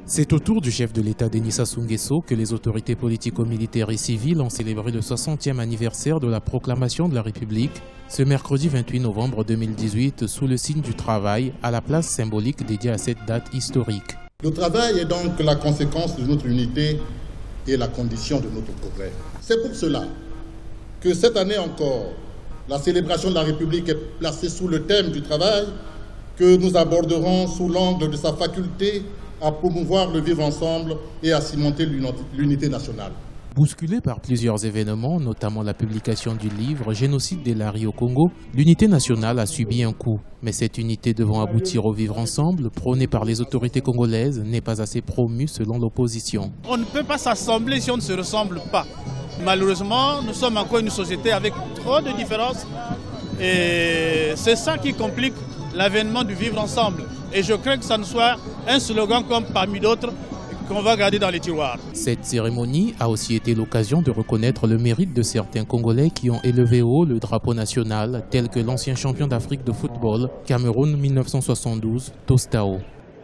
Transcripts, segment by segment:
C'est au tour du chef de l'État Denis Sassou Nguesso que les autorités politico-militaires et civiles ont célébré le 60e anniversaire de la proclamation de la République ce mercredi 28 novembre 2018 sous le signe du travail à la place symbolique dédiée à cette date historique. Le travail est donc la conséquence de notre unité et la condition de notre progrès. C'est pour cela que cette année encore, la célébration de la République est placée sous le thème du travail que nous aborderons sous l'angle de sa faculté à promouvoir le vivre ensemble et à cimenter l'unité nationale. Bousculée par plusieurs événements, notamment la publication du livre « Génocide des Lari au Congo », l'unité nationale a subi un coup. Mais cette unité devant aboutir au vivre ensemble, prônée par les autorités congolaises, n'est pas assez promue selon l'opposition. On ne peut pas s'assembler si on ne se ressemble pas. Malheureusement, nous sommes encore une société avec trop de différences et c'est ça qui complique l'avènement du vivre ensemble. Et je crains que ça ne soit un slogan comme parmi d'autres qu'on va garder dans les tiroirs. Cette cérémonie a aussi été l'occasion de reconnaître le mérite de certains Congolais qui ont élevé haut le drapeau national, tel que l'ancien champion d'Afrique de football, Cameroun 1972, Tostao.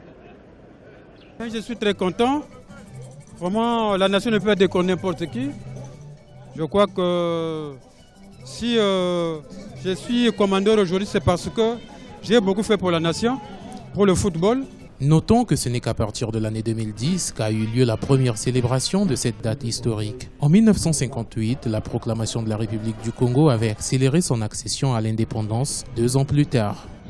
Je suis très content. Vraiment, la nation ne peut être décorée n'importe qui. Je crois que si je suis commandeur aujourd'hui, c'est parce que j'ai beaucoup fait pour la nation, pour le football. Notons que ce n'est qu'à partir de l'année 2010 qu'a eu lieu la première célébration de cette date historique. En 1958, la proclamation de la République du Congo avait accéléré son accession à l'indépendance 2 ans plus tard.